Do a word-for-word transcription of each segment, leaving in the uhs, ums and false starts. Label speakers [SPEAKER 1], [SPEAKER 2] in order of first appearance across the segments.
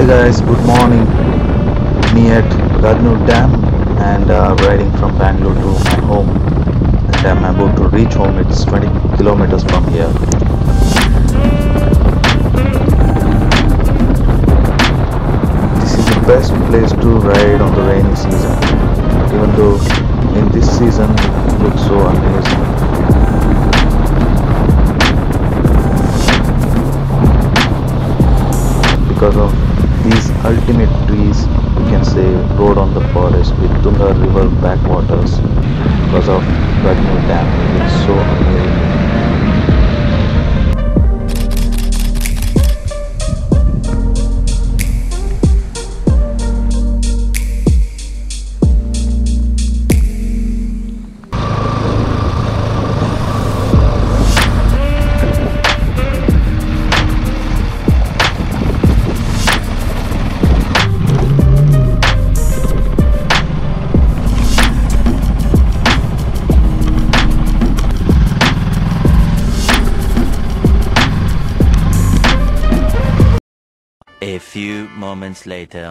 [SPEAKER 1] Hi guys, good morning. Me at Gajnur Dam and uh, riding from Bangalore to my home, and I'm about to reach home. It's twenty kilometers from here. This is the best place to ride on the rainy season, even though in this season it looks so amazing. Because of these ultimate trees, we can say road on the forest with Tunga river backwaters. Because of Gajnur Dam, it's so amazing.
[SPEAKER 2] A few moments later.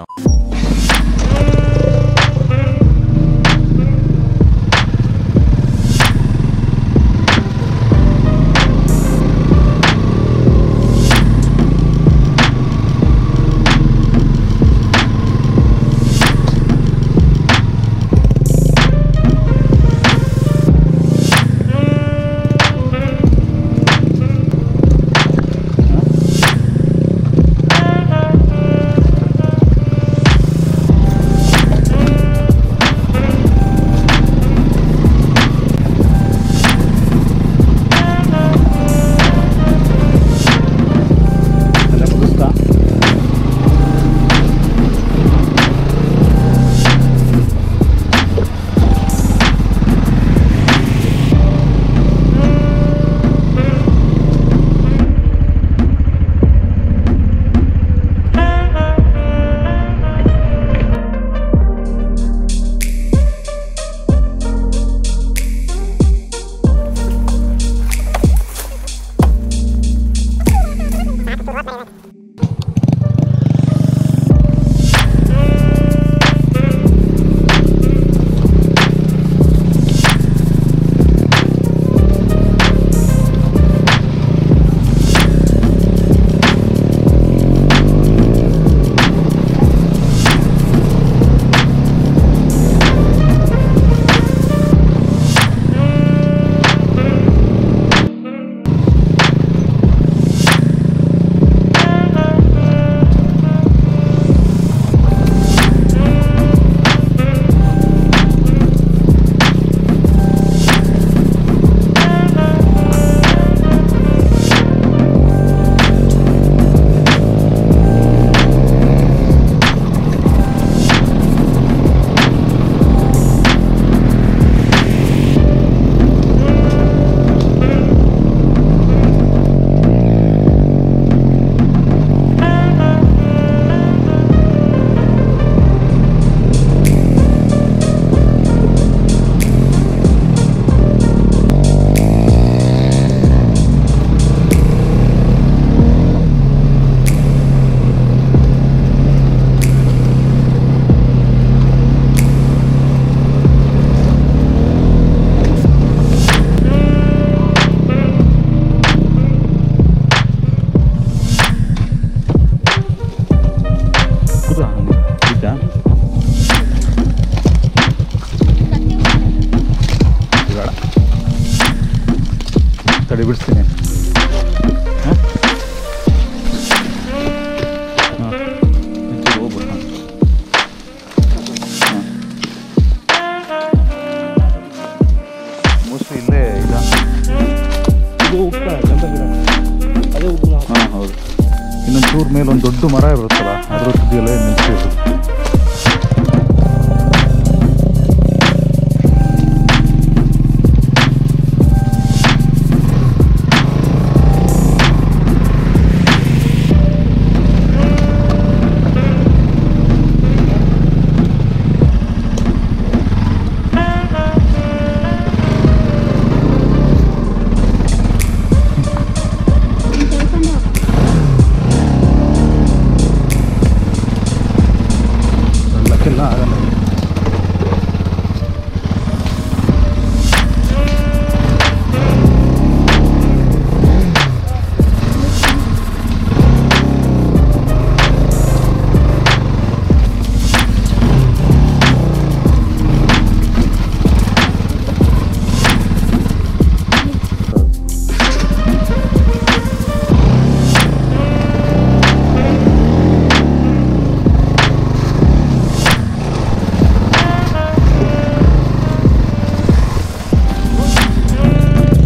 [SPEAKER 1] ಬಿಡಿಸ್ತೀನಿ. Mostly ಇಲ್ಲೇ ಇಲ್ಲ. ಹಾಂ ಹೌದು. ಇನ್ನೊಂದು ಚೂರು ಮೇಲೆ ಒಂದು ದೊಡ್ಡ ಮರ ಇರುತ್ತಲ್ಲ, ಅದ್ರ ತುದಿಯಲ್ಲೇ ನಿಂತಿರೋದು.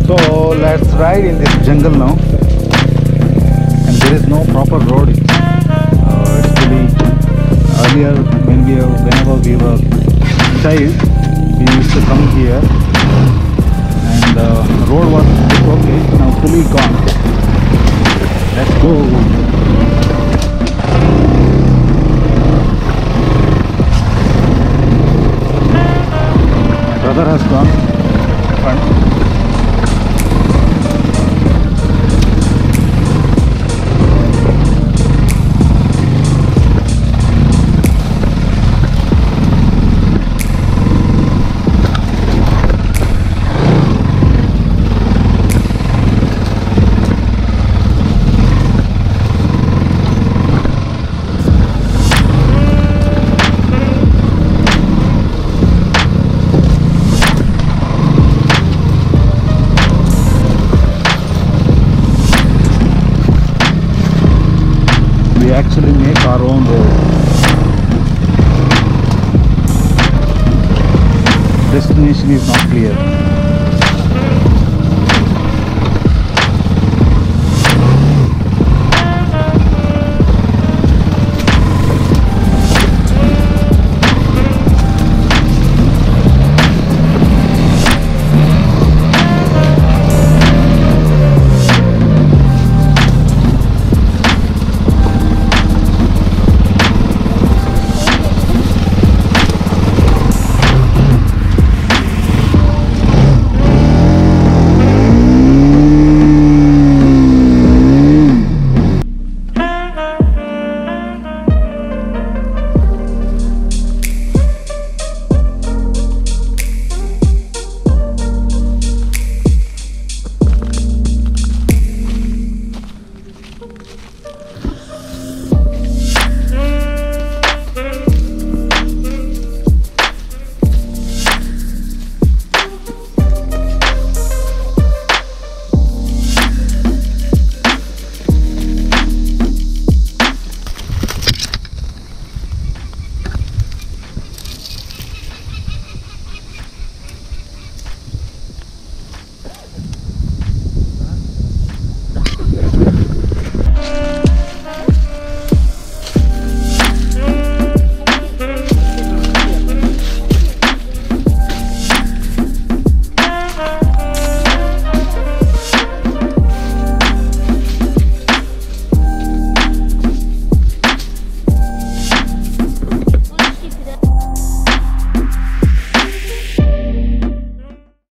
[SPEAKER 3] So let's ride in this jungle now, and there is no proper road. Uh, actually, earlier when we were, whenever we were child, we used to come here, and the uh, road was okay. Now fully gone. Let's go. My brother has gone front. We actually make our own road. Destination is not clear.